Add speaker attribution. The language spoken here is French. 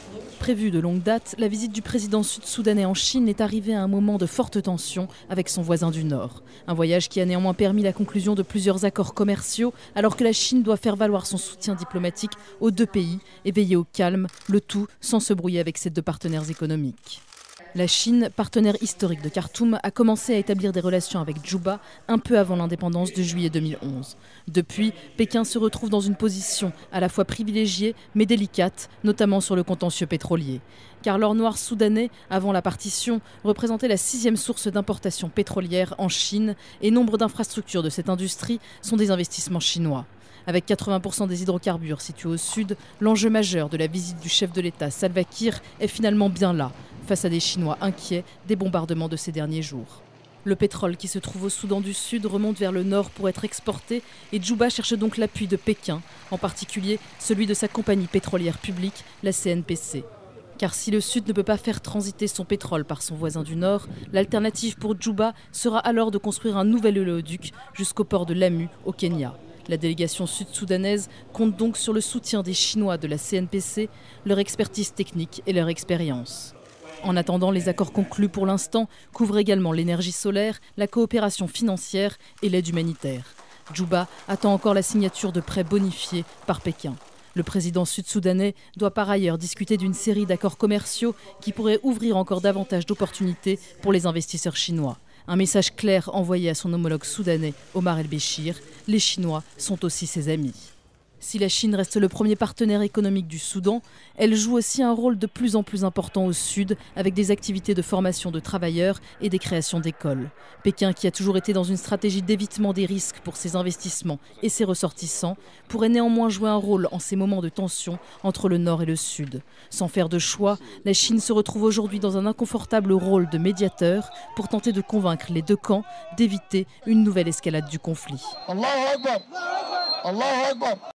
Speaker 1: Prévue de longue date, la visite du président sud-soudanais en Chine est arrivée à un moment de forte tension avec son voisin du Nord. Un voyage qui a néanmoins permis la conclusion de plusieurs accords commerciaux, alors que la Chine doit faire valoir son soutien diplomatique aux deux pays et veiller au calme, le tout sans se brouiller avec ses deux partenaires économiques. La Chine, partenaire historique de Khartoum, a commencé à établir des relations avec Djouba un peu avant l'indépendance de juillet 2011. Depuis, Pékin se retrouve dans une position à la fois privilégiée mais délicate, notamment sur le contentieux pétrolier. Car l'or noir soudanais, avant la partition, représentait la 6e source d'importation pétrolière en Chine et nombre d'infrastructures de cette industrie sont des investissements chinois. Avec 80% des hydrocarbures situés au sud, l'enjeu majeur de la visite du chef de l'État Salva Kiir est finalement bien là, face à des Chinois inquiets des bombardements de ces derniers jours. Le pétrole qui se trouve au Soudan du Sud remonte vers le nord pour être exporté et Djouba cherche donc l'appui de Pékin, en particulier celui de sa compagnie pétrolière publique, la CNPC. Car si le Sud ne peut pas faire transiter son pétrole par son voisin du Nord, l'alternative pour Djouba sera alors de construire un nouvel oléoduc jusqu'au port de Lamu, au Kenya. La délégation sud-soudanaise compte donc sur le soutien des Chinois de la CNPC, leur expertise technique et leur expérience. En attendant, les accords conclus pour l'instant couvrent également l'énergie solaire, la coopération financière et l'aide humanitaire. Djouba attend encore la signature de prêts bonifiés par Pékin. Le président sud-soudanais doit par ailleurs discuter d'une série d'accords commerciaux qui pourraient ouvrir encore davantage d'opportunités pour les investisseurs chinois. Un message clair envoyé à son homologue soudanais, Omar el-Béchir, les Chinois sont aussi ses amis. Si la Chine reste le premier partenaire économique du Soudan, elle joue aussi un rôle de plus en plus important au sud, avec des activités de formation de travailleurs et des créations d'écoles. Pékin, qui a toujours été dans une stratégie d'évitement des risques pour ses investissements et ses ressortissants, pourrait néanmoins jouer un rôle en ces moments de tension entre le nord et le sud. Sans faire de choix, la Chine se retrouve aujourd'hui dans un inconfortable rôle de médiateur pour tenter de convaincre les deux camps d'éviter une nouvelle escalade du conflit.